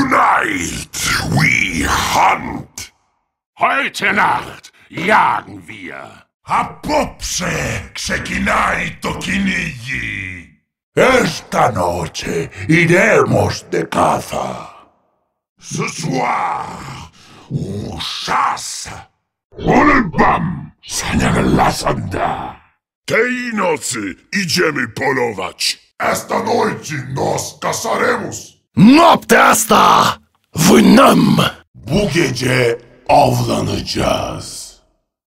Tonight we hunt. Heute Nacht jagen wir. Απόψε ξεκινάει το κυνήγι. Esta noche iremos de caza. Ce soir, on chasse. Olebam, sanialasanda. Tej nocy idziemy polować. Esta noite nos casaremos. Noaptea asta vânăm! Bu gece avlanacağız.